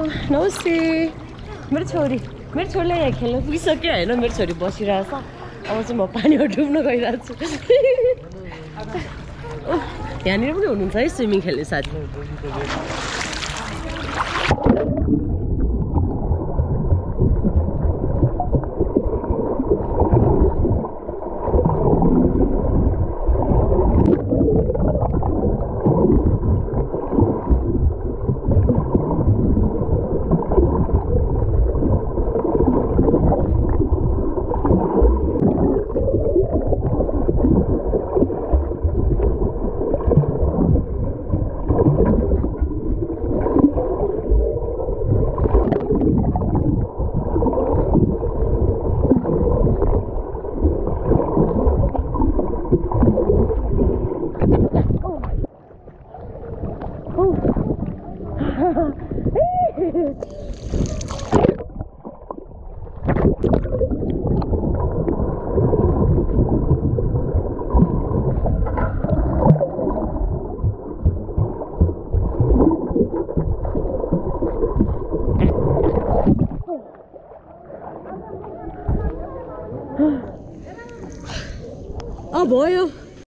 नमस्ते मेरो छोरीलाई यहाँ खेल्न पुगिसक्यो होइन मेरो छोरी बसिरहेछ अब चाहिँ म पानीमा डुब्न गइरहेको छु यहाँनिर पनि हुनुहुन्छ है स्विमिङ खेल्ने साथी भयो